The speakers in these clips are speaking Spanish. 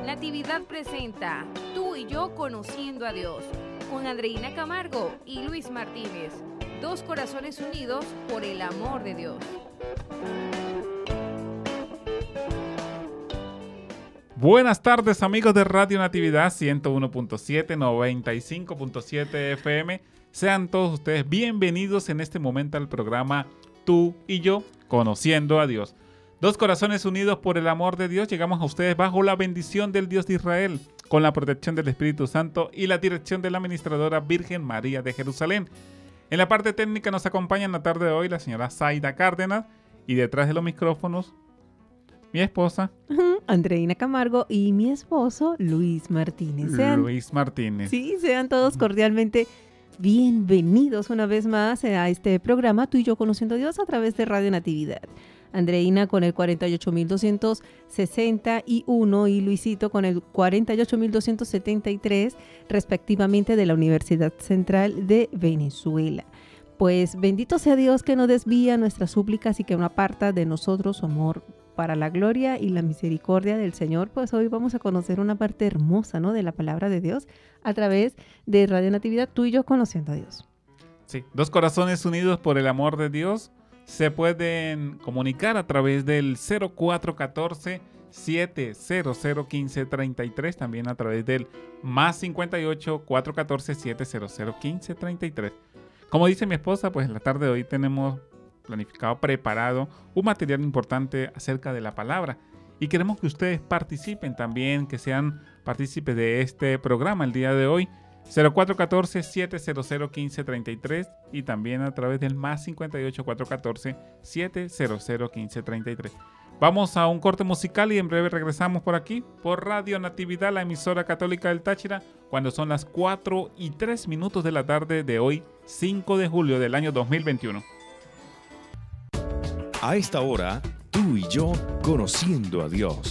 Natividad presenta Tú y yo conociendo a Dios, con Andreina Camargo y Luis Martínez, dos corazones unidos por el amor de Dios. Buenas tardes, amigos de Radio Natividad 101.7, 95.7 FM. Sean todos ustedes bienvenidos en este momento al programa Tú y yo conociendo a Dios. Dos corazones unidos por el amor de Dios, llegamos a ustedes bajo la bendición del Dios de Israel, con la protección del Espíritu Santo y la dirección de la administradora Virgen María de Jerusalén. En la parte técnica nos acompaña en la tarde de hoy la señora Zaida Cárdenas y detrás de los micrófonos mi esposa Andreina Camargo y mi esposo Luis Martínez. Luis Martínez. Sí, sean todos cordialmente bienvenidos una vez más a este programa Tú y yo conociendo a Dios a través de Radio Natividad. Andreina con el 48.261 y Luisito con el 48.273, respectivamente, de la Universidad Central de Venezuela. Pues bendito sea Dios que no desvía nuestras súplicas y que no aparta de nosotros su amor. Para la gloria y la misericordia del Señor, pues hoy vamos a conocer una parte hermosa, ¿no?, de la palabra de Dios a través de Radio Natividad, Tú y yo conociendo a Dios. Sí, dos corazones unidos por el amor de Dios se pueden comunicar a través del 0414-700-1533, también a través del más 58-414-700-1533. Como dice mi esposa, pues en la tarde de hoy tenemos planificado, preparado un material importante acerca de la palabra y queremos que ustedes participen también, que sean partícipes de este programa el día de hoy. 0414-700-1533 y también a través del más 58-414-700-1533. Vamos a un corte musical y en breve regresamos por aquí, por Radio Natividad, la emisora católica del Táchira, cuando son las 4:03 de la tarde de hoy, 5 de julio del año 2021. A esta hora, Tú y yo conociendo a Dios.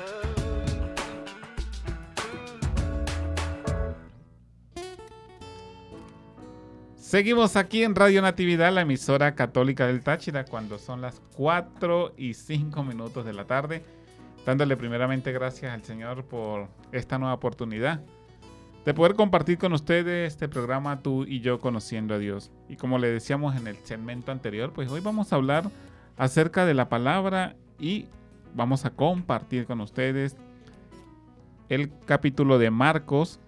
Seguimos aquí en Radio Natividad, la emisora católica del Táchira, cuando son las 4:05 de la tarde, dándole primeramente gracias al Señor por esta nueva oportunidad de poder compartir con ustedes este programa Tú y yo conociendo a Dios. Y como le decíamos en el segmento anterior, pues hoy vamos a hablar acerca de la palabra y vamos a compartir con ustedes el capítulo de Marcos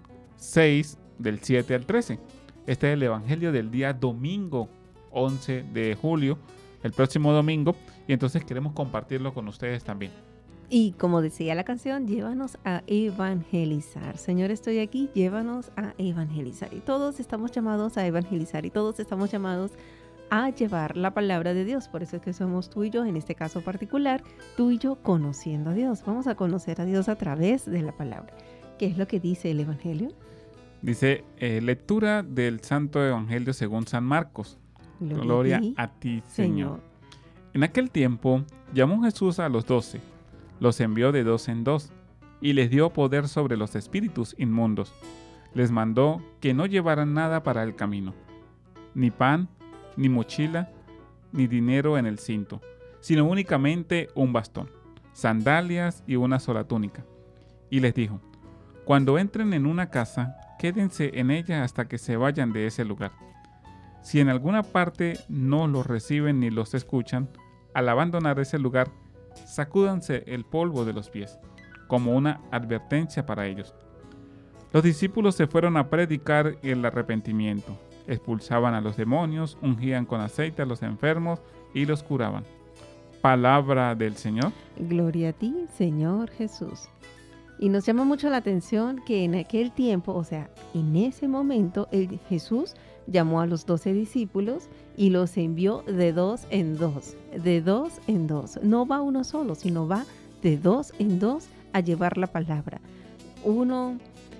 6, del 7 al 13. Este es el evangelio del día domingo 11 de julio, el próximo domingo, y entonces queremos compartirlo con ustedes también. Y como decía la canción, llévanos a evangelizar. Señor, estoy aquí, llévanos a evangelizar. Y todos estamos llamados a evangelizar y todos estamos llamados a llevar la palabra de Dios. Por eso es que somos tú y yo, en este caso particular, tú y yo conociendo a Dios. Vamos a conocer a Dios a través de la palabra. ¿Qué es lo que dice el evangelio? Dice, lectura del Santo Evangelio según San Marcos. Gloria a ti, Señor. En aquel tiempo, llamó Jesús a los 12, los envió de 2 en 2, y les dio poder sobre los espíritus inmundos. Les mandó que no llevaran nada para el camino, ni pan, ni mochila, ni dinero en el cinto, sino únicamente un bastón, sandalias y una sola túnica. Y les dijo, cuando entren en una casa, quédense en ella hasta que se vayan de ese lugar. Si en alguna parte no los reciben ni los escuchan, al abandonar ese lugar, sacúdanse el polvo de los pies, como una advertencia para ellos. Los discípulos se fueron a predicar el arrepentimiento, expulsaban a los demonios, ungían con aceite a los enfermos y los curaban. Palabra del Señor. Gloria a ti, Señor Jesús. Y nos llama mucho la atención que en aquel tiempo, o sea, en ese momento, Jesús llamó a los 12 discípulos y los envió de 2 en 2. De 2 en 2. No va uno solo, sino va de 2 en 2 a llevar la palabra. Uno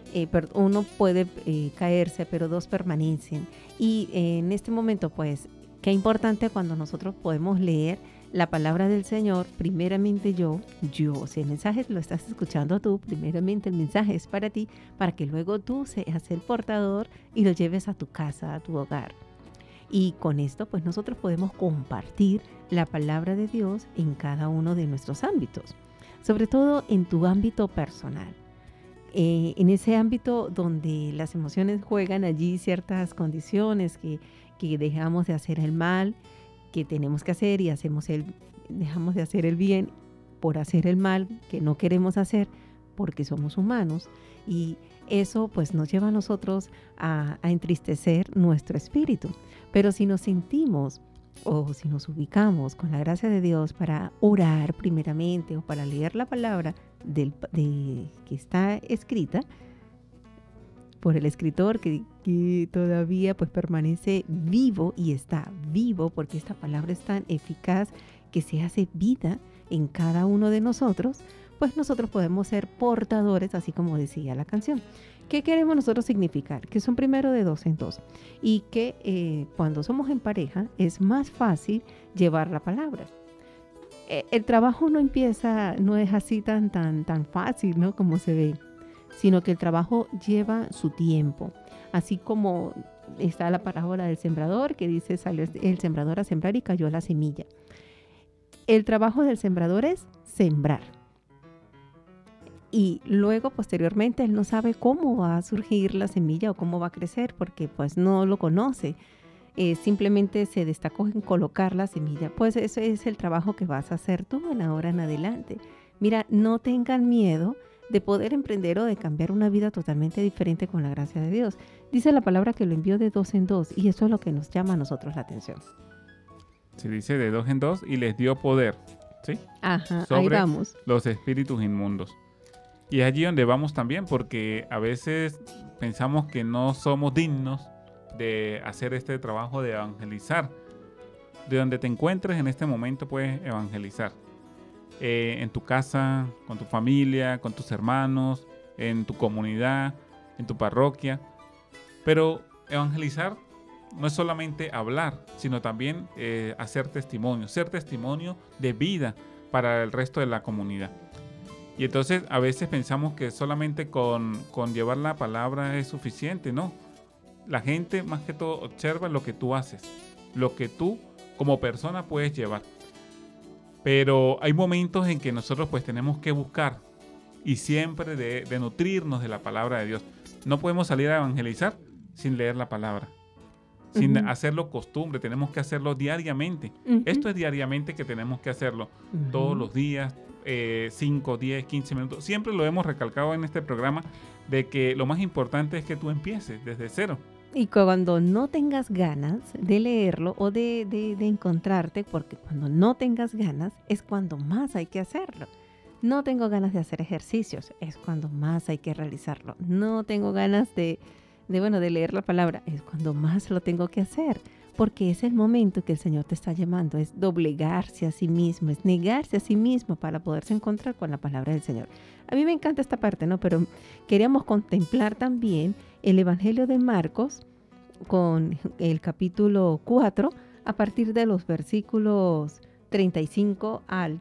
puede caerse, pero 2 permanecen. Y en este momento, pues, qué importante cuando nosotros podemos leer la palabra del Señor. Primeramente yo, si el mensaje lo estás escuchando tú, primeramente el mensaje es para ti, para que luego tú seas el portador y lo lleves a tu casa, a tu hogar. Y con esto, pues nosotros podemos compartir la palabra de Dios en cada uno de nuestros ámbitos. sobre todo en tu ámbito personal. En ese ámbito donde las emociones juegan allí ciertas condiciones que dejamos de hacer el mal, que tenemos que hacer y dejamos de hacer el bien por hacer el mal que no queremos hacer porque somos humanos, y eso pues nos lleva a nosotros a entristecer nuestro espíritu. Pero si nos sentimos o si nos ubicamos con la gracia de Dios para orar primeramente o para leer la palabra que está escrita por el escritor que todavía pues permanece vivo y está vivo, porque esta palabra es tan eficaz que se hace vida en cada uno de nosotros, pues nosotros podemos ser portadores, así como decía la canción. ¿Qué queremos nosotros significar? Que son primero de dos en dos, y que cuando somos en pareja es más fácil llevar la palabra. El trabajo no es así tan fácil, ¿no? Como se ve, sino que el trabajo lleva su tiempo. Así como está la parábola del sembrador, que dice, salió el sembrador a sembrar y cayó la semilla. El trabajo del sembrador es sembrar. Y luego, posteriormente, él no sabe cómo va a surgir la semilla o cómo va a crecer, porque pues no lo conoce. Simplemente se destacó en colocar la semilla. Pues ese es el trabajo que vas a hacer tú en ahora en adelante. Mira, no tengan miedo de poder emprender o de cambiar una vida totalmente diferente con la gracia de Dios. Dice la palabra que lo envió de dos en dos, y eso es lo que nos llama a nosotros la atención. Se dice de dos en dos y les dio poder, ¿sí? Ajá, sobre ahí vamos. Los espíritus inmundos. Y es allí donde vamos también, porque a veces pensamos que no somos dignos de hacer este trabajo de evangelizar. De donde te encuentres en este momento puedes evangelizar. En tu casa, con tu familia, con tus hermanos, en tu comunidad, en tu parroquia. Pero evangelizar no es solamente hablar, sino también hacer testimonio, ser testimonio de vida para el resto de la comunidad. Y entonces a veces pensamos que solamente con llevar la palabra es suficiente, ¿no? La gente más que todo observa lo que tú haces, lo que tú como persona puedes llevar. Pero hay momentos en que nosotros pues tenemos que buscar y siempre de nutrirnos de la palabra de Dios. No podemos salir a evangelizar sin leer la palabra, sin hacerlo costumbre, tenemos que hacerlo diariamente. Esto es diariamente que tenemos que hacerlo, todos los días, 5, 10, 15 minutos. Siempre lo hemos recalcado en este programa de que lo más importante es que tú empieces desde cero. Y cuando no tengas ganas de leerlo o de encontrarte, porque cuando no tengas ganas es cuando más hay que hacerlo. No tengo ganas de hacer ejercicios, es cuando más hay que realizarlo. No tengo ganas de leer la palabra, es cuando más lo tengo que hacer. Porque es el momento que el Señor te está llamando, es doblegarse a sí mismo, es negarse a sí mismo para poderse encontrar con la palabra del Señor. A mí me encanta esta parte, ¿no? Pero queríamos contemplar también el Evangelio de Marcos con el capítulo 4 a partir de los versículos 35 al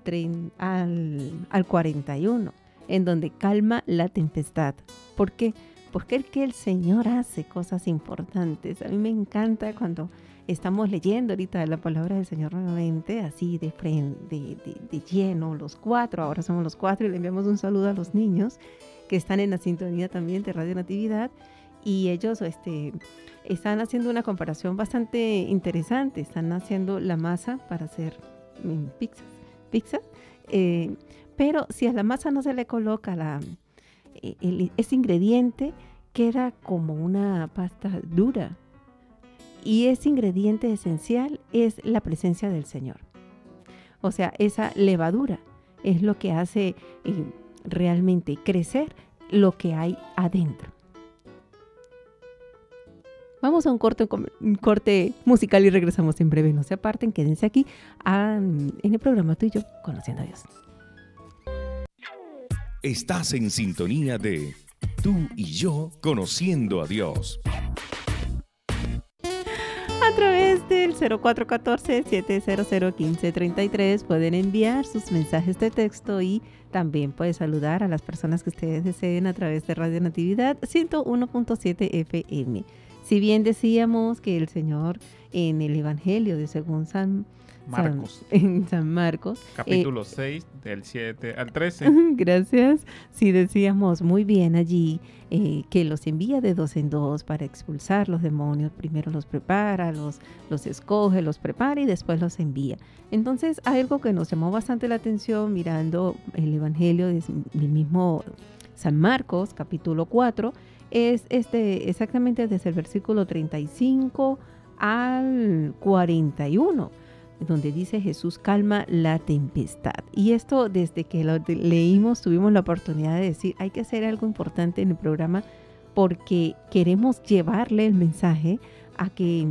41, en donde calma la tempestad. ¿Por qué? Porque el Señor hace cosas importantes. A mí me encanta cuando estamos leyendo ahorita la palabra del Señor nuevamente, así de lleno, los 4, ahora somos los 4, y le enviamos un saludo a los niños que están en la sintonía también de Radio Natividad, y ellos están haciendo una comparación bastante interesante. Están haciendo la masa para hacer pizza, pero si a la masa no se le coloca ese ingrediente, queda como una pasta dura. Y ese ingrediente esencial es la presencia del Señor. O sea, esa levadura es lo que hace realmente crecer lo que hay adentro. Vamos a un corte musical y regresamos en breve. No se aparten, quédense aquí en el programa Tú y Yo, Conociendo a Dios. Estás en sintonía de Tú y Yo, Conociendo a Dios. A través del 0414-700-1533 pueden enviar sus mensajes de texto, y también pueden saludar a las personas que ustedes deseen a través de Radio Natividad 101.7 FM. Si bien decíamos que el Señor en el Evangelio de según San Marcos. En San Marcos. Capítulo 6, del 7 al 13. Gracias. Sí, decíamos muy bien allí que los envía de 2 en 2 para expulsar los demonios. Primero los prepara, los escoge, los prepara y después los envía. Entonces, algo que nos llamó bastante la atención mirando el Evangelio del mismo San Marcos, capítulo 4, es exactamente desde el versículo 35 al 41, donde dice Jesús calma la tempestad. Y esto desde que lo leímos tuvimos la oportunidad de decir, hay que hacer algo importante en el programa porque queremos llevarle el mensaje a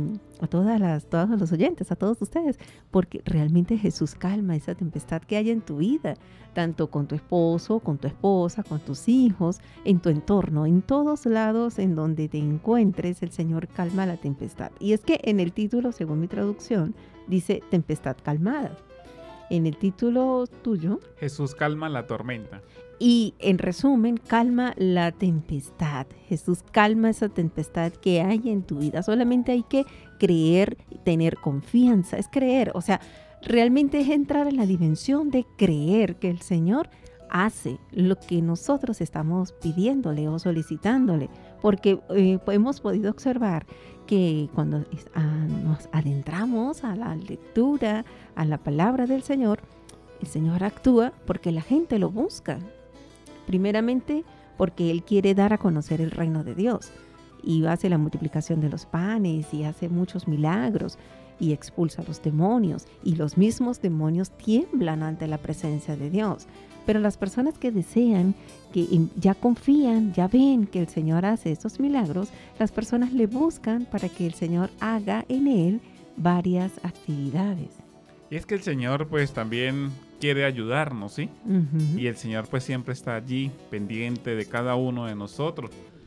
todos los oyentes, a todos ustedes, porque realmente Jesús calma esa tempestad que hay en tu vida, tanto con tu esposo, con tu esposa, con tus hijos, en tu entorno, en todos lados en donde te encuentres, el Señor calma la tempestad. Y es que en el título, según mi traducción, dice tempestad calmada. En el título tuyo, Jesús calma la tormenta. Y en resumen, calma la tempestad. Jesús calma esa tempestad que hay en tu vida. Solamente hay que creer, tener confianza. Es creer, o sea, realmente es entrar en la dimensión de creer que el Señor hace lo que nosotros estamos pidiéndole o solicitándole. Porque hemos podido observar que cuando nos adentramos a la lectura, a la palabra del Señor, el Señor actúa porque la gente lo busca. Primeramente, porque Él quiere dar a conocer el reino de Dios y hace la multiplicación de los panes y hace muchos milagros y expulsa a los demonios y los mismos demonios tiemblan ante la presencia de Dios. Pero las personas que desean, que ya confían, ya ven que el Señor hace estos milagros, las personas le buscan para que el Señor haga en Él varias actividades. Y es que el Señor pues también quiere ayudarnos, ¿sí? Uh-huh. Y el Señor pues siempre está allí, pendiente de cada uno de nosotros.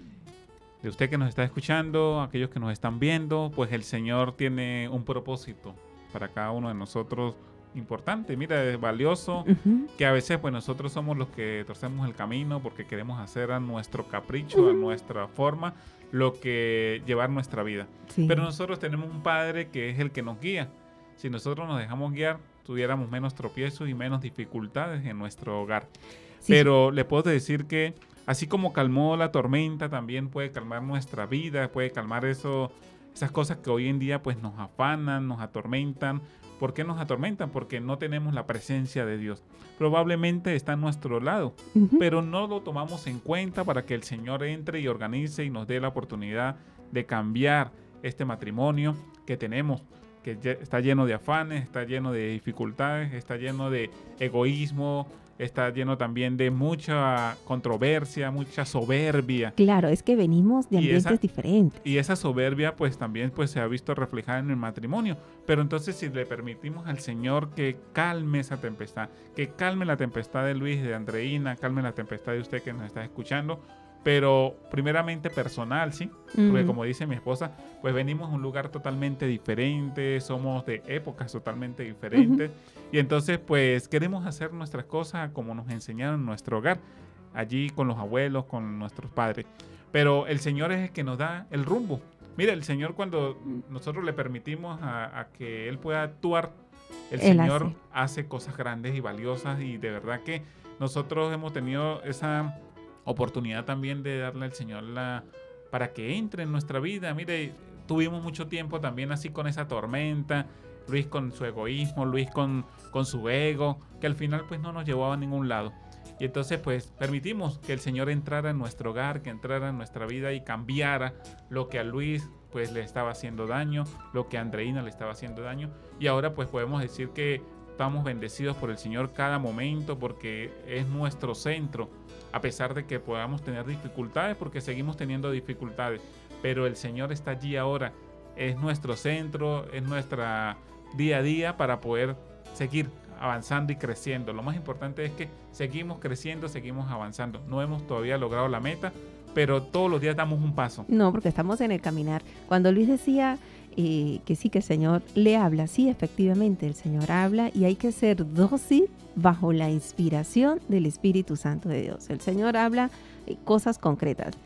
De usted que nos está escuchando, aquellos que nos están viendo, pues el Señor tiene un propósito para cada uno de nosotros importante, mira, es valioso, Uh-huh. que a veces pues nosotros somos los que torcemos el camino porque queremos hacer a nuestro capricho, a nuestra forma, lo que llevar nuestra vida. Sí. Pero nosotros tenemos un Padre que es el que nos guía. Si nosotros nos dejamos guiar, tuviéramos menos tropiezos y menos dificultades en nuestro hogar. Sí. Pero le puedo decir que así como calmó la tormenta, también puede calmar nuestra vida, puede calmar esas cosas que hoy en día pues nos afanan, nos atormentan. ¿Por qué nos atormentan? Porque no tenemos la presencia de Dios. Probablemente está a nuestro lado, Uh-huh. pero no lo tomamos en cuenta para que el Señor entre y organice y nos dé la oportunidad de cambiar este matrimonio que tenemos, que está lleno de afanes, está lleno de dificultades, está lleno de egoísmo, está lleno también de mucha controversia, mucha soberbia. Claro, es que venimos de ambientes diferentes. Y esa soberbia pues también pues se ha visto reflejada en el matrimonio. Pero entonces si le permitimos al Señor que calme esa tempestad, que calme la tempestad de Luis, de Andreina, calme la tempestad de usted que nos está escuchando, pero primeramente personal, ¿sí? Porque como dice mi esposa, pues venimos a un lugar totalmente diferente, somos de épocas totalmente diferentes, y entonces pues queremos hacer nuestras cosas como nos enseñaron en nuestro hogar, allí con los abuelos, con nuestros padres. Pero el Señor es el que nos da el rumbo. Mira, el Señor cuando nosotros le permitimos a que Él pueda actuar, el Señor hace cosas grandes y valiosas, y de verdad que nosotros hemos tenido esa oportunidad también de darle al Señor para que entre en nuestra vida. Mire, tuvimos mucho tiempo también así con esa tormenta, Luis con su egoísmo, Luis con su ego, que al final pues no nos llevaba a ningún lado. Y entonces pues permitimos que el Señor entrara en nuestro hogar, que entrara en nuestra vida y cambiara lo que a Luis pues le estaba haciendo daño, lo que a Andreina le estaba haciendo daño. Y ahora pues podemos decir que estamos bendecidos por el Señor cada momento porque es nuestro centro, a pesar de que podamos tener dificultades, porque seguimos teniendo dificultades, pero el Señor está allí ahora, es nuestro centro, es nuestra día a día para poder seguir avanzando y creciendo. Lo más importante es que seguimos creciendo, seguimos avanzando. No hemos todavía logrado la meta, pero todos los días damos un paso. No, porque estamos en el caminar. Cuando Luis decía que sí, que el Señor le habla, sí, efectivamente, el Señor habla y hay que ser dócil bajo la inspiración del Espíritu Santo de Dios. El Señor habla cosas concretas,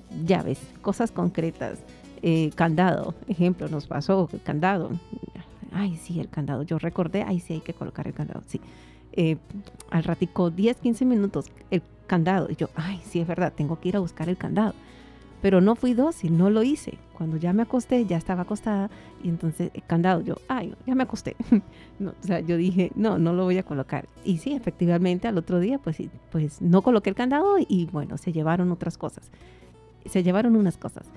llaves, cosas concretas, candado, ejemplo, nos pasó, candado, ay, sí, el candado. Yo recordé, ay, sí, hay que colocar el candado, sí. Al ratico, 10, 15 minutos, el candado. Y yo, ay, sí, es verdad, tengo que ir a buscar el candado. Pero no fui dócil, no lo hice. Cuando ya me acosté, ya estaba acostada, y entonces el candado, yo, ay, no, ya me acosté. No, o sea, yo dije, no lo voy a colocar. Y sí, efectivamente, al otro día, pues no coloqué el candado y bueno, se llevaron otras cosas. Se llevaron unas cosas.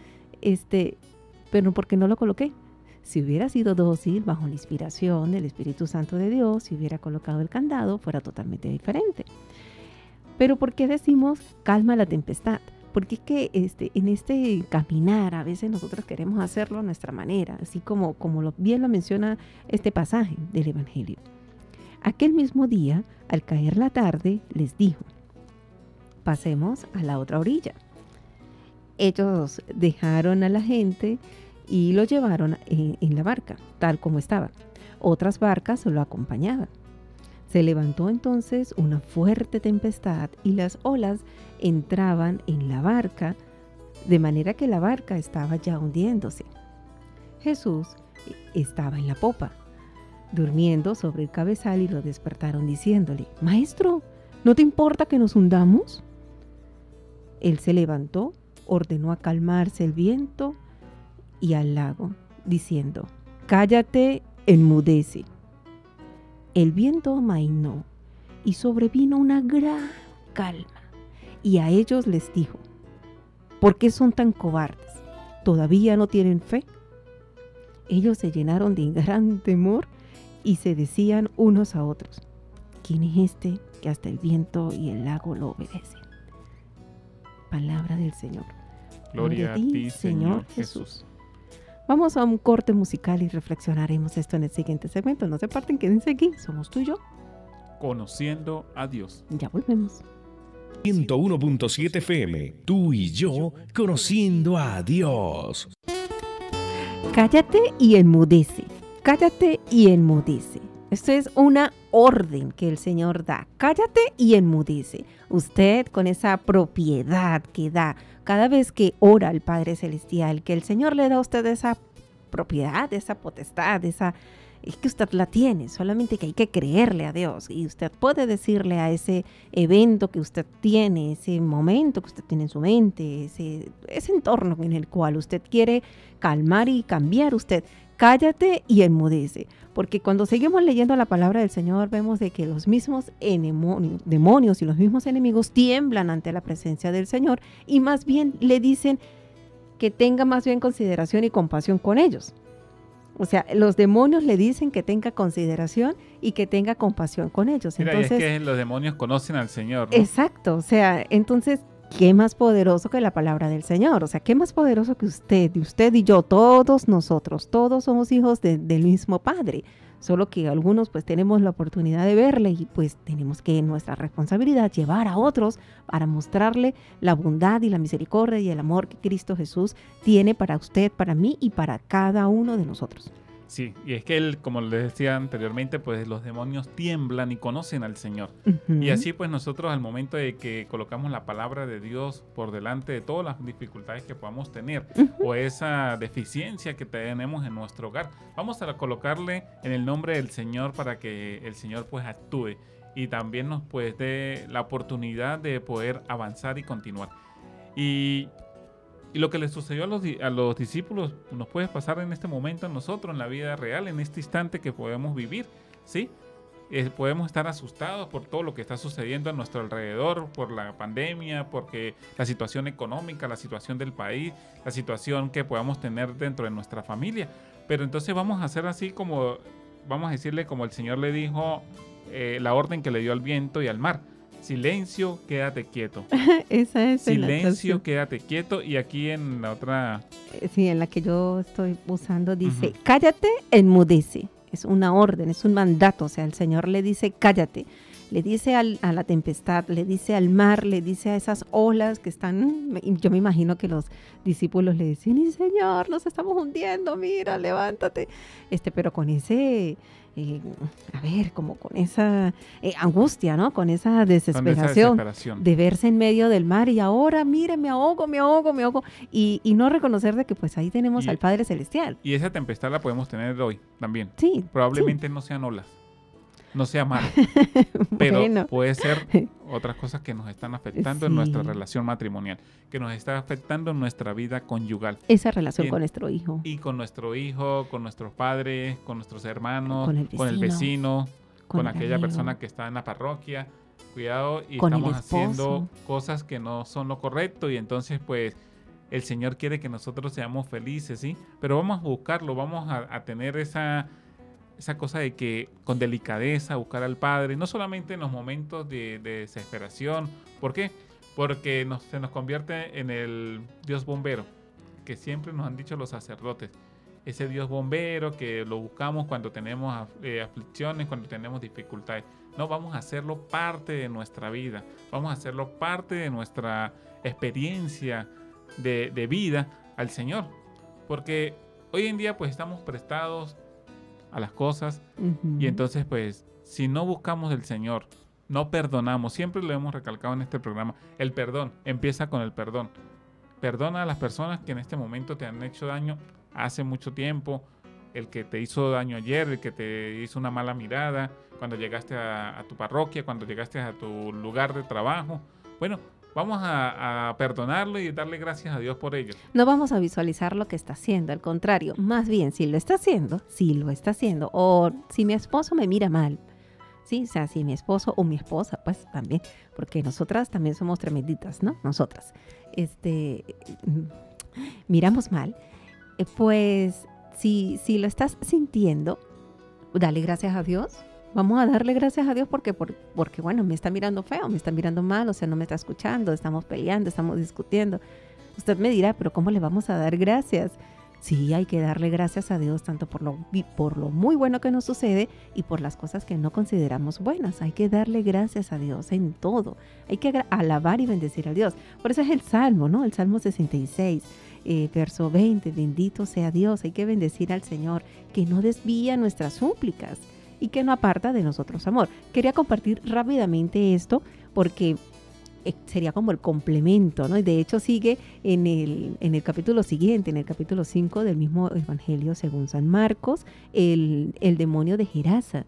Pero ¿por qué no lo coloqué? Si hubiera sido dócil, bajo la inspiración del Espíritu Santo de Dios, si hubiera colocado el candado, fuera totalmente diferente. Pero ¿por qué decimos calma la tempestad? Porque es que en este caminar a veces nosotros queremos hacerlo a nuestra manera, así como bien lo menciona este pasaje del Evangelio. Aquel mismo día, al caer la tarde, les dijo, pasemos a la otra orilla. Ellos dejaron a la gente y lo llevaron en la barca, tal como estaba. Otras barcas lo acompañaban. Se levantó entonces una fuerte tempestad y las olas entraban en la barca, de manera que la barca estaba ya hundiéndose. Jesús estaba en la popa, durmiendo sobre el cabezal, y lo despertaron diciéndole, Maestro, ¿no te importa que nos hundamos? Él se levantó, ordenó acalmarse el viento y al lago, diciendo, cállate, enmudece. El viento amainó y sobrevino una gran calma. Y a ellos les dijo, ¿por qué son tan cobardes? ¿Todavía no tienen fe? Ellos se llenaron de gran temor y se decían unos a otros, ¿quién es este que hasta el viento y el lago lo obedecen? Palabra del Señor. Gloria a ti, Señor Jesús. Vamos a un corte musical y reflexionaremos esto en el siguiente segmento. No se parten, quédense aquí. Somos tú y yo. Conociendo a Dios. Ya volvemos. 101.7 FM, tú y yo conociendo a Dios. Cállate y enmudece. Cállate y enmudece. Esto es una orden que el Señor da. Cállate y enmudece. Usted, con esa propiedad que da cada vez que ora al Padre Celestial, que el Señor le da a usted esa propiedad, esa potestad, es que usted la tiene, solamente que hay que creerle a Dios. Y usted puede decirle a ese evento que usted tiene, ese momento que usted tiene en su mente, ese entorno en el cual usted quiere calmar y cambiar, usted cállate y enmudece. Porque cuando seguimos leyendo la palabra del Señor, vemos de que los mismos demonios y los mismos enemigos tiemblan ante la presencia del Señor y más bien le dicen que tenga más bien consideración y compasión con ellos. O sea, los demonios le dicen que tenga consideración y que tenga compasión con ellos. Mira, entonces, es que los demonios conocen al Señor, ¿no? Exacto, o sea, entonces, ¿qué más poderoso que la palabra del Señor? O sea, ¿qué más poderoso que usted y yo, todos nosotros, todos somos hijos del mismo Padre? Solo que algunos pues tenemos la oportunidad de verle y pues tenemos que en nuestra responsabilidad llevar a otros para mostrarle la bondad y la misericordia y el amor que Cristo Jesús tiene para usted, para mí y para cada uno de nosotros. Sí, y es que él, como les decía anteriormente, pues los demonios tiemblan y conocen al Señor. Uh-huh. Y así pues nosotros al momento de que colocamos la palabra de Dios por delante de todas las dificultades que podamos tener, uh-huh, o esa deficiencia que tenemos en nuestro hogar, vamos a colocarle en el nombre del Señor para que el Señor pues actúe y también nos pues dé la oportunidad de poder avanzar y continuar. Y lo que les sucedió a los discípulos nos puede pasar en este momento a nosotros, en la vida real, en este instante que podemos vivir, ¿sí? Podemos estar asustados por todo lo que está sucediendo a nuestro alrededor, por la pandemia, porque la situación económica, la situación del país, la situación que podamos tener dentro de nuestra familia. Pero entonces vamos a hacer así como, vamos a decirle como el Señor le dijo, la orden que le dio al viento y al mar. Silencio, quédate quieto. Esa es silencio, quédate quieto. Y aquí en la otra... Sí, en la que yo estoy usando dice, uh-huh, cállate, enmudece. Es una orden, es un mandato. O sea, el Señor le dice, cállate. le dice a la tempestad, le dice al mar, le dice a esas olas que están, yo me imagino que los discípulos le decían, ¡y Señor, nos estamos hundiendo, mira, levántate! Pero con ese, como con esa angustia, ¿no? Con esa desesperación de verse en medio del mar y ahora, mire, me ahogo. Y no reconocer de que pues ahí tenemos al Padre Celestial. Y esa tempestad la podemos tener hoy también. Sí. Probablemente no sean olas. No sea mal, pero bueno, puede ser otras cosas que nos están afectando en nuestra relación matrimonial, que nos está afectando en nuestra vida conyugal. Esa relación con nuestro hijo. Y con nuestro hijo, con nuestros padres, con nuestros hermanos, con el vecino, con aquella amigo, persona que está en la parroquia. Cuidado, y estamos haciendo cosas que no son lo correcto y entonces pues el Señor quiere que nosotros seamos felices, ¿sí? Pero vamos a buscarlo, vamos a tener esa cosa de que con delicadeza buscar al Padre, no solamente en los momentos de desesperación. ¿Por qué? Porque se nos convierte en el Dios bombero, que siempre nos han dicho los sacerdotes. Ese Dios bombero que lo buscamos cuando tenemos aflicciones, cuando tenemos dificultades. No, vamos a hacerlo parte de nuestra vida, vamos a hacerlo parte de nuestra experiencia de vida al Señor. Porque hoy en día pues estamos prestados a las cosas y entonces pues si no buscamos del Señor, no perdonamos, siempre lo hemos recalcado en este programa, el perdón empieza con el perdón. Perdona a las personas que en este momento te han hecho daño hace mucho tiempo, el que te hizo daño ayer, el que te hizo una mala mirada, cuando llegaste a tu parroquia, cuando llegaste a tu lugar de trabajo. Bueno, vamos a perdonarlo y darle gracias a Dios por ello. No vamos a visualizar lo que está haciendo, al contrario, más bien si lo está haciendo, o si mi esposo me mira mal, ¿sí? O sea, si mi esposo o mi esposa, pues también, porque nosotras también somos tremenditas, ¿no? Nosotras, miramos mal, pues si lo estás sintiendo, dale gracias a Dios. Vamos a darle gracias a Dios porque bueno, me está mirando feo, me está mirando mal, o sea, no me está escuchando, estamos peleando, estamos discutiendo. Usted me dirá, pero ¿cómo le vamos a dar gracias? Sí, hay que darle gracias a Dios tanto por lo muy bueno que nos sucede y por las cosas que no consideramos buenas. Hay que darle gracias a Dios en todo. Hay que alabar y bendecir a Dios. Por eso es el Salmo, ¿no? El Salmo 66, verso 20, bendito sea Dios. Hay que bendecir al Señor que no desvía nuestras súplicas y que no aparta de nosotros amor. Quería compartir rápidamente esto porque sería como el complemento, ¿no? Y de hecho sigue en el capítulo siguiente, en el capítulo 5 del mismo Evangelio según San Marcos, el demonio de Gerasa,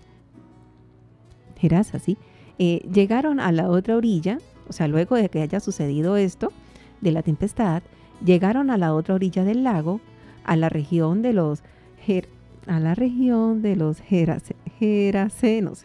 ¿sí? Llegaron a la otra orilla, o sea, luego de que haya sucedido esto, de la tempestad, llegaron a la otra orilla del lago, a la región de los Gerasenos.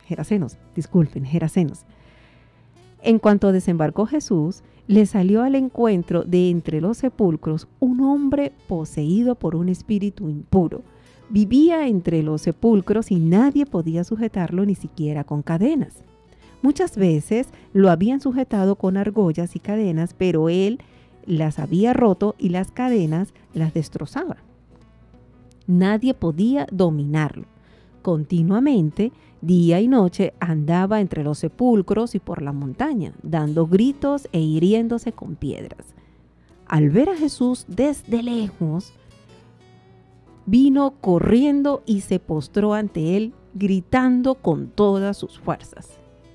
En cuanto desembarcó Jesús, le salió al encuentro de entre los sepulcros un hombre poseído por un espíritu impuro. Vivía entre los sepulcros y nadie podía sujetarlo ni siquiera con cadenas. Muchas veces lo habían sujetado con argollas y cadenas, pero él las había roto y las cadenas las destrozaba. Nadie podía dominarlo. Continuamente, día y noche, andaba entre los sepulcros y por la montaña, dando gritos e hiriéndose con piedras. Al ver a Jesús desde lejos, vino corriendo y se postró ante él, gritando con todas sus fuerzas.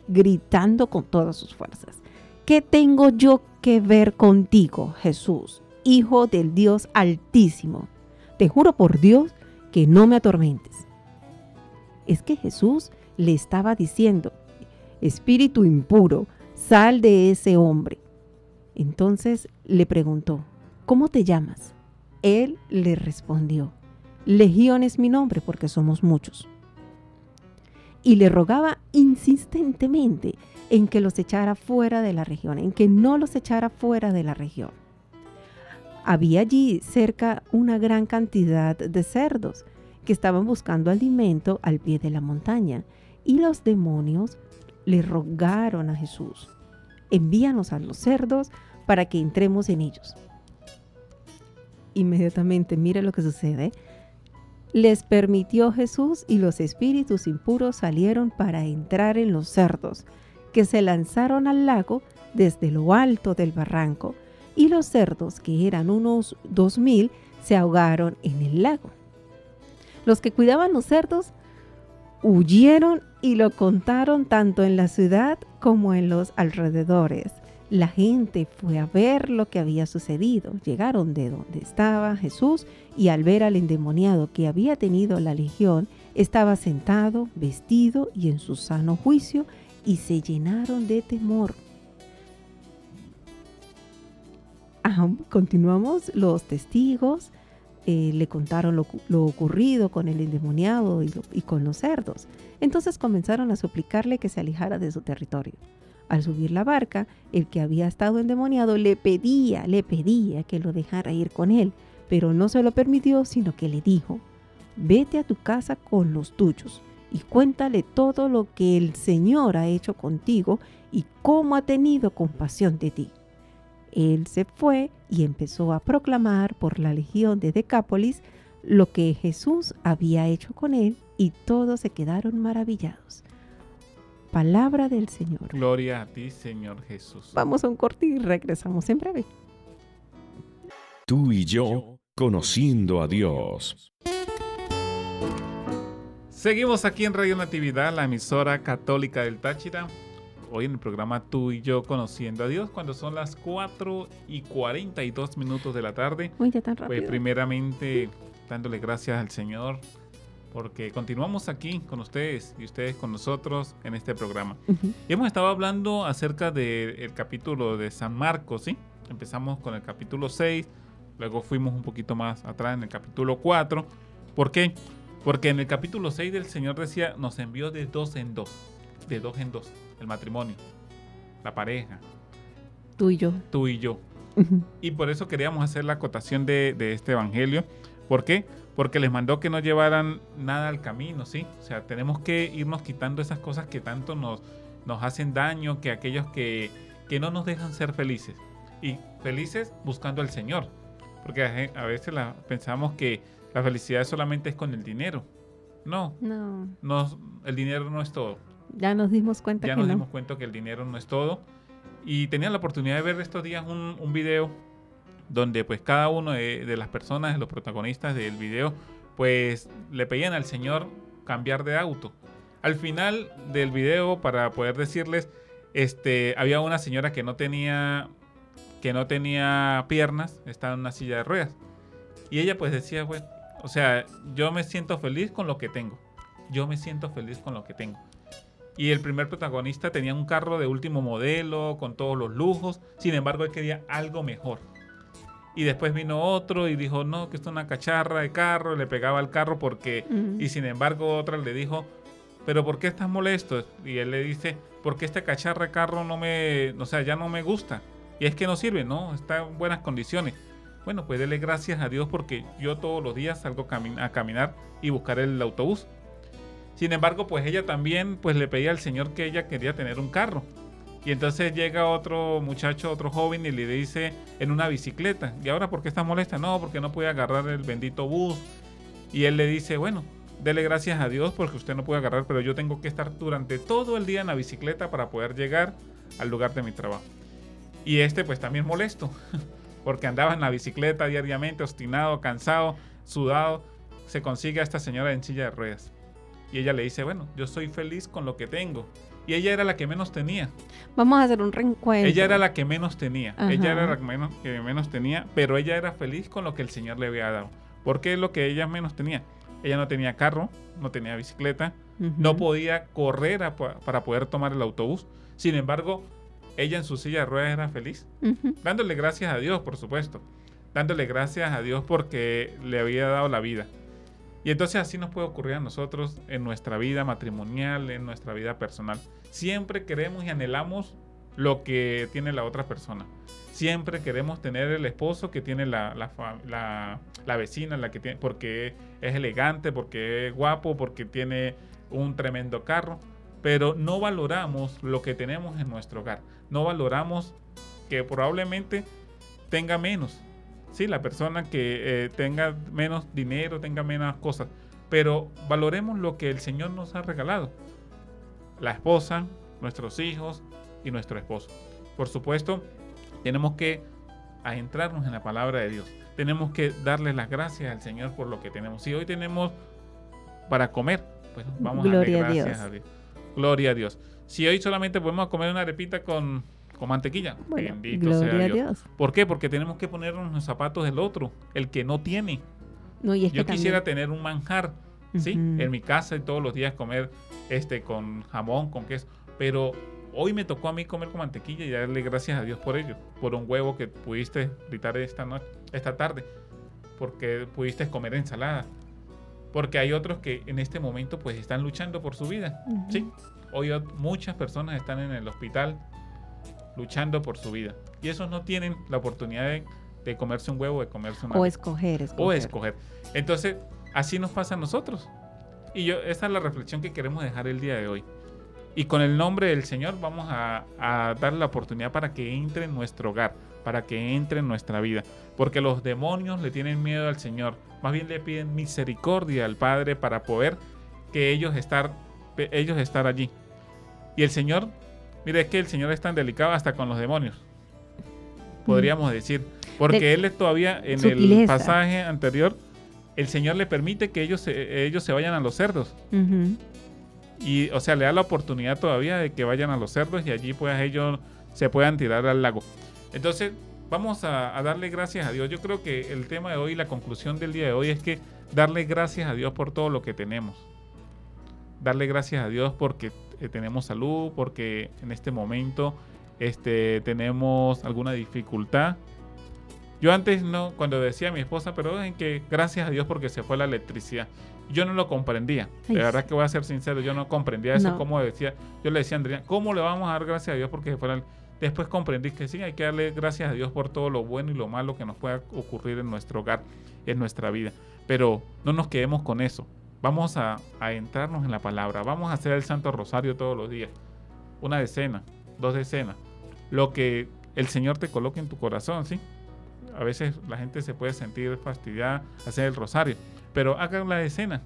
¿Qué tengo yo que ver contigo, Jesús, Hijo del Dios Altísimo? Te juro por Dios que no me atormentes. Es que Jesús le estaba diciendo, espíritu impuro, sal de ese hombre. Entonces le preguntó, ¿cómo te llamas? Él le respondió, Legión es mi nombre porque somos muchos. Y le rogaba insistentemente en que los echara fuera de la región, en que no los echara fuera de la región. Había allí cerca una gran cantidad de cerdos que estaban buscando alimento al pie de la montaña, y los demonios le rogaron a Jesús, envíanos a los cerdos para que entremos en ellos. Inmediatamente, mire lo que sucede. Les permitió Jesús y los espíritus impuros salieron para entrar en los cerdos, que se lanzaron al lago desde lo alto del barranco, y los cerdos, que eran unos 2,000, se ahogaron en el lago. Los que cuidaban los cerdos huyeron y lo contaron tanto en la ciudad como en los alrededores. La gente fue a ver lo que había sucedido. Llegaron de donde estaba Jesús y al ver al endemoniado que había tenido la legión, estaba sentado, vestido y en su sano juicio, y se llenaron de temor. Continuamos. Los testigos le contaron lo ocurrido con el endemoniado y con los cerdos. Entonces comenzaron a suplicarle que se alejara de su territorio. Al subir la barca, el que había estado endemoniado le pedía que lo dejara ir con él, pero no se lo permitió, sino que le dijo: vete a tu casa con los tuyos y cuéntale todo lo que el Señor ha hecho contigo y cómo ha tenido compasión de ti. Él se fue y empezó a proclamar por la legión de Decápolis lo que Jesús había hecho con él, y todos se quedaron maravillados. Palabra del Señor. Gloria a ti, Señor Jesús. Vamos a un corte y regresamos en breve. Tú y yo, conociendo a Dios. Seguimos aquí en Radio Natividad, la emisora católica del Táchira. Hoy en el programa Tú y yo, conociendo a Dios, cuando son las 4:42 de la tarde. Uy, ya tan rápido. Pues primeramente dándole gracias al Señor, porque continuamos aquí con ustedes y ustedes con nosotros en este programa. Y hemos estado hablando acerca del capítulo de San Marcos, ¿sí? Empezamos con el capítulo 6, luego fuimos un poquito más atrás en el capítulo 4. ¿Por qué? Porque en el capítulo 6 el Señor decía, nos envió de dos en dos, el matrimonio, la pareja. Tú y yo. Tú y yo. Y por eso queríamos hacer la acotación de este evangelio. ¿Por qué? Porque les mandó que no llevaran nada al camino, ¿sí? O sea, tenemos que irnos quitando esas cosas que tanto nos hacen daño, que aquellos que no nos dejan ser felices. Y felices buscando al Señor. Porque a veces pensamos que la felicidad solamente es con el dinero. No. El dinero no es todo. Ya nos dimos cuenta Ya que nos no. dimos cuenta que el dinero no es todo. Y tenía la oportunidad de ver estos días un video donde pues cada uno de las personas, de los protagonistas del video, pues le pedían al Señor cambiar de auto. Al final del video, para poder decirles, había una señora que no tenía piernas, estaba en una silla de ruedas. Y ella pues decía, bueno, o sea, yo me siento feliz con lo que tengo. Y el primer protagonista tenía un carro de último modelo, con todos los lujos. Sin embargo, él quería algo mejor. Y después vino otro y dijo, no, que esto es una cacharra de carro. Le pegaba al carro porque... Y sin embargo, otra le dijo, pero ¿por qué estás molesto? Y él le dice, porque esta cacharra de carro ya no me gusta. Y es que no sirve, ¿no? Está en buenas condiciones. Bueno, pues dele gracias a Dios porque yo todos los días salgo a caminar y buscar el autobús. Sin embargo, pues ella también pues le pedía al Señor que ella quería tener un carro. Y entonces llega otro muchacho, otro joven, y le dice en una bicicleta, ¿y ahora por qué estás molesta? No, porque no puede agarrar el bendito bus. Y él le dice, bueno, dele gracias a Dios porque usted no puede agarrar, pero yo tengo que estar durante todo el día en la bicicleta para poder llegar al lugar de mi trabajo. Y pues también molesto, porque andaba en la bicicleta diariamente, obstinado, cansado, sudado. Se consigue a esta señora en silla de ruedas. Y ella le dice, bueno, yo soy feliz con lo que tengo. Y ella era la que menos tenía. Vamos a hacer un reencuentro. Ella era la que menos tenía. Ajá. Ella era la que menos tenía, pero ella era feliz con lo que el Señor le había dado. ¿Por qué es lo que ella menos tenía? Ella no tenía carro, no tenía bicicleta, no podía correr para poder tomar el autobús. Sin embargo, ella en su silla de ruedas era feliz. Dándole gracias a Dios, por supuesto. Dándole gracias a Dios porque le había dado la vida. Y entonces así nos puede ocurrir a nosotros en nuestra vida matrimonial, en nuestra vida personal. Siempre queremos y anhelamos lo que tiene la otra persona. Siempre queremos tener el esposo que tiene la vecina, la que tiene, porque es elegante, porque es guapo, porque tiene un tremendo carro. Pero no valoramos lo que tenemos en nuestro hogar. No valoramos que probablemente tenga menos. Sí, la persona que tenga menos dinero, tenga menos cosas. Pero valoremos lo que el Señor nos ha regalado. La esposa, nuestros hijos y nuestro esposo. Por supuesto, tenemos que adentrarnos en la palabra de Dios. Tenemos que darle las gracias al Señor por lo que tenemos. Si hoy tenemos para comer, pues vamos a darle gracias a Dios. Gloria a Dios. Si hoy solamente podemos comer una arepita con mantequilla, bueno, bendito sea Dios. ¿Por qué? Porque tenemos que ponernos en los zapatos del otro, el que no tiene. No, y es Yo que quisiera también... tener un manjar, ¿sí? En mi casa y todos los días comer con jamón, con queso, pero hoy me tocó a mí comer con mantequilla y darle gracias a Dios por ello, por un huevo que pudiste fritar esta tarde, porque pudiste comer ensalada, porque hay otros que en este momento pues están luchando por su vida, ¿sí? Hoy muchas personas están en el hospital luchando por su vida y esos no tienen la oportunidad de comerse un huevo, de comerse una... O escoger. Entonces, así nos pasa a nosotros. Y esa es la reflexión que queremos dejar el día de hoy. Y con el nombre del Señor vamos a dar la oportunidad para que entre en nuestro hogar, para que entre en nuestra vida. Porque los demonios le tienen miedo al Señor. Más bien le piden misericordia al Padre para poder que ellos estar allí. Y el Señor, mire, es que el Señor es tan delicado hasta con los demonios, podríamos decir. Porque Él todavía, en el pasaje anterior, el Señor le permite que ellos se vayan a los cerdos. Y, o sea, le da la oportunidad todavía de que vayan a los cerdos y allí pues ellos se puedan tirar al lago. Entonces, vamos a darle gracias a Dios. Yo creo que el tema de hoy, la conclusión del día de hoy es que darle gracias a Dios por todo lo que tenemos. Darle gracias a Dios porque tenemos salud, porque en este momento tenemos alguna dificultad. Yo antes no, cuando decía a mi esposa, pero en que gracias a Dios porque se fue la electricidad. Yo no lo comprendía. De verdad que voy a ser sincero, yo no comprendía eso. Como decía, yo le decía a Andrea, ¿cómo le vamos a dar gracias a Dios porque se fue la... Después comprendí que sí, hay que darle gracias a Dios por todo lo bueno y lo malo que nos pueda ocurrir en nuestro hogar, en nuestra vida. Pero no nos quedemos con eso. Vamos a entrarnos en la palabra. Vamos a hacer el Santo Rosario todos los días. 1 decena, 2 decenas. Lo que el Señor te coloque en tu corazón, ¿sí? A veces la gente se puede sentir fastidiada hacer el rosario, pero haga una decena.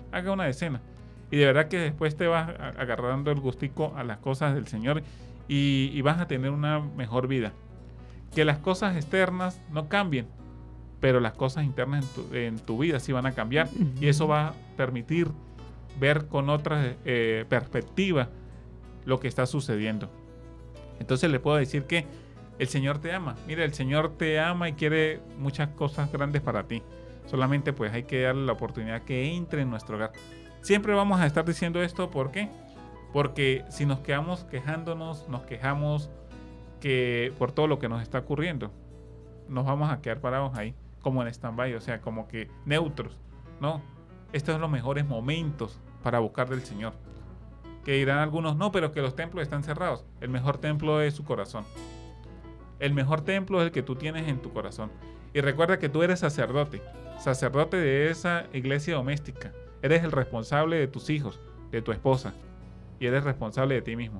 Y de verdad que después te vas agarrando el gustico a las cosas del Señor y vas a tener una mejor vida. Que las cosas externas no cambien, pero las cosas internas en tu vida sí van a cambiar. Y eso va a permitir ver con otra perspectiva lo que está sucediendo. Entonces le puedo decir que el Señor te ama. Mira, el Señor te ama y quiere muchas cosas grandes para ti. Solamente pues hay que darle la oportunidad que entre en nuestro hogar. Siempre vamos a estar diciendo esto, ¿por qué? Porque si nos quedamos quejándonos, nos quejamos que por todo lo que nos está ocurriendo, nos vamos a quedar parados ahí, como en stand-by, o sea, como que neutros. No, estos son los mejores momentos para buscar del Señor. Que dirán algunos, no, pero que los templos están cerrados. El mejor templo es su corazón. El mejor templo es el que tú tienes en tu corazón. Y recuerda que tú eres sacerdote de esa iglesia doméstica. Eres el responsable de tus hijos, de tu esposa, y eres responsable de ti mismo.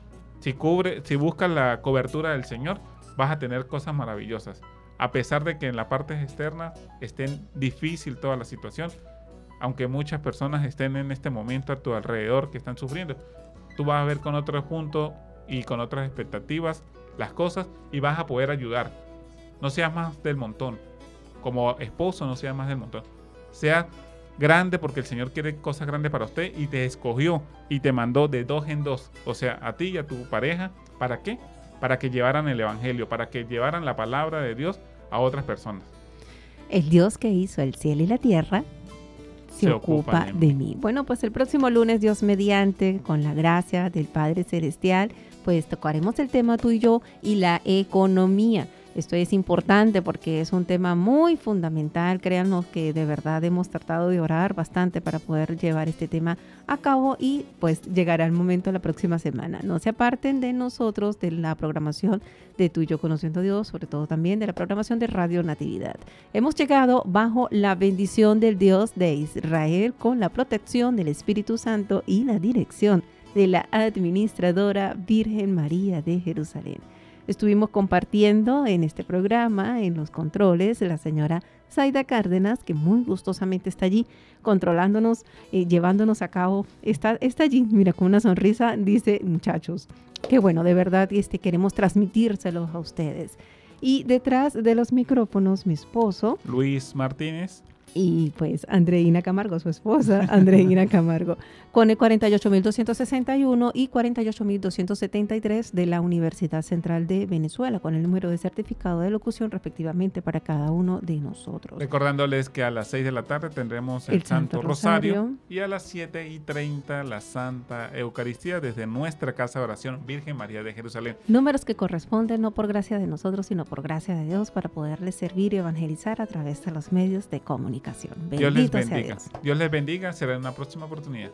Si buscas la cobertura del Señor, vas a tener cosas maravillosas. A pesar de que en la parte externa estén difícil toda la situación, aunque muchas personas estén en este momento a tu alrededor que están sufriendo, tú vas a ver con otro punto y con otras expectativas las cosas y vas a poder ayudar. No seas más del montón. Como esposo, no seas más del montón. Sea grande porque el Señor quiere cosas grandes para usted y te escogió y te mandó de 2 en 2. O sea, a ti y a tu pareja. ¿Para qué? Para que llevaran el Evangelio, para que llevaran la palabra de Dios a otras personas. El Dios que hizo el cielo y la tierra se ocupa de mí. Bueno, pues el próximo lunes, Dios mediante, con la gracia del Padre Celestial, pues tocaremos el tema tú y yo y la economía. Esto es importante porque es un tema muy fundamental. Créanos que de verdad hemos tratado de orar bastante para poder llevar este tema a cabo y pues llegará el momento la próxima semana. No se aparten de nosotros, de la programación de Tú y Yo Conociendo a Dios, sobre todo también de la programación de Radio Natividad. Hemos llegado bajo la bendición del Dios de Israel con la protección del Espíritu Santo y la dirección de la Administradora Virgen María de Jerusalén. Estuvimos compartiendo en este programa, en los controles, la señora Zaida Cárdenas, que muy gustosamente está allí, controlándonos, llevándonos a cabo. Está allí, mira, con una sonrisa, dice, muchachos, Qué bueno, de verdad queremos transmitírselos a ustedes. Y detrás de los micrófonos, mi esposo, Luis Martínez. Y pues Andreina Camargo, su esposa, Andreina Camargo, con el 48.261 y 48.273 de la Universidad Central de Venezuela, con el número de certificado de locución respectivamente para cada uno de nosotros. Recordándoles que a las 6 de la tarde tendremos el Santo Rosario y a las 7:30 la Santa Eucaristía desde nuestra casa de oración Virgen María de Jerusalén. Números que corresponden no por gracia de nosotros, sino por gracia de Dios para poderles servir y evangelizar a través de los medios de comunicación. Dios les bendiga. Dios les bendiga. Será en una próxima oportunidad.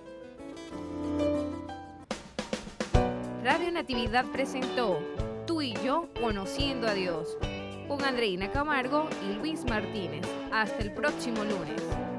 Radio Natividad presentó Tú y yo conociendo a Dios con Andreina Camargo y Luis Martínez. Hasta el próximo lunes.